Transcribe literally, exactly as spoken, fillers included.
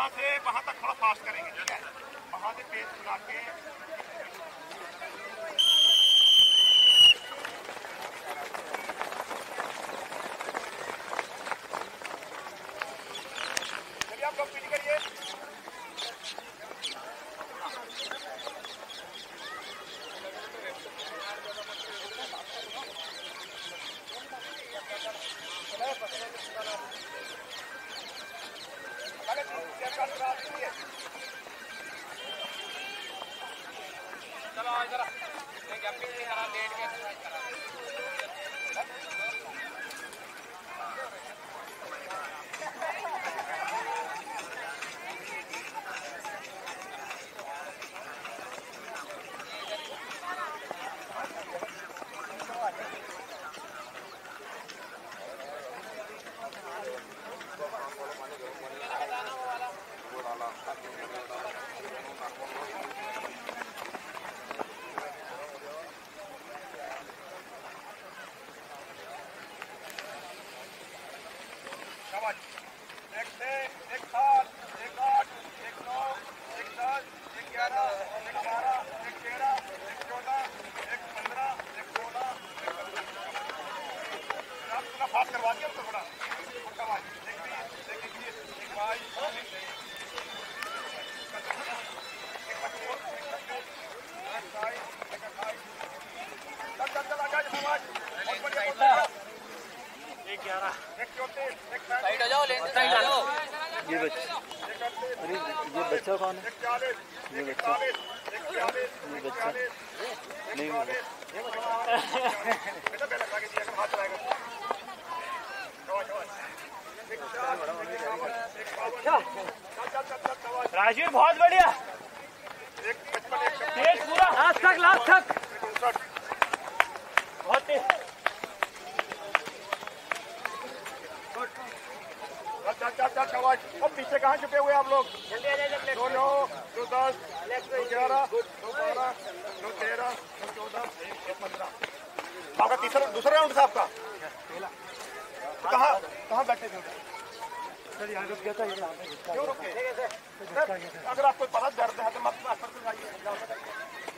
वहां से वहां तक थोड़ा फास्ट करेंगे, ठीक है? वहां से पेज बुला के चलिए आप लोग पीछे करिए। चलो आओ इधर, जंपिंग नहीं करा, लेट के एक्सरसाइज करा। एक छः, एक सात, एक आठ, एक नौ, एक दस, एक ग्यारह, एक बारह, एक तेरह, एक चौदह, एक पंद्रह, एक सोलह, एक सत्रह। आप थोड़ा फास्ट करवा दिया तो थोड़ा एक बीस, एक इक्कीस, एक बाईस, एक पच्चीस, एक छब्बीस, एक बाईस, एक अट्ठाईस। चल चल चल आ जाए समाज। एक ग्यारह, एक चौंतीस, एक साइड हो जाओ, लेन साइड आ जाओ। ये बच्चा, अरे ये बच्चा कौन है? एक चालीस, ये एक बच्चा, इकतालीस, एक छियालीस, ये एक बच्चा चालीस, नहीं एक होगा। चौवालीस, एक बेटा पहले लगा के दिया कर, हाथ लगाएगा। शाबाश शाबाश। एक चार, एक इक्यावन, एक बावन। चल चल चल चल शाबाश। राजवीर बहुत बढ़िया, एक पचपन, एक छप्पन, तेज पूरा लास्ट तक, लास्ट तक एक उनसठ। बहुत तेज। चल चल चल चल शाबाश। अब पीछे कहाँ छुपे हुए आप लोग? जल्दी आ जाइए। दो नौ, दो दस, दो ग्यारह, दो बारह, दो तेरह, दो चौदह, एक पंद्रह। आपका तीसरा दूसरा राउंड था आपका? कहाँ कहाँ बैठे थे? सर यहाँ रुक गया था, यहाँ पे क्यों रुके? अगर आपको पता दर्द है तो मत आइए।